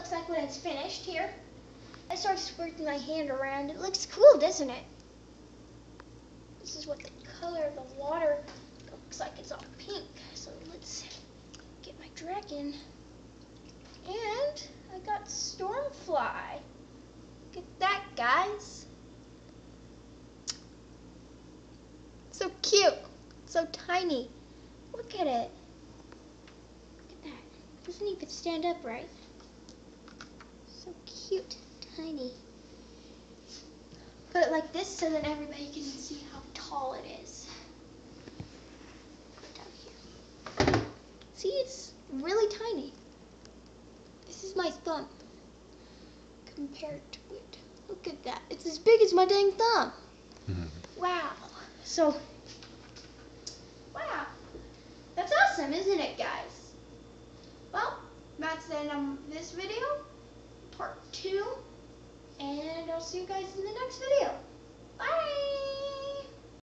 looks like when it's finished here. I start squirting my hand around. It looks cool, doesn't it? This is what the color of the water looks like. It's all pink. So let's get my dragon. And I got Stormfly. Look at that, guys. So cute. So tiny. Look at it. Look at that. Doesn't even stand up right. So cute. Tiny. Put it like this so that everybody can see how tall it is. Put it down here. See, it's really tiny. This is my thumb compared to it. Look at that. It's as big as my dang thumb. Wow. So, wow. That's awesome, isn't it, guys? Well, that's the end of this video, part 2. And I'll see you guys in the next video.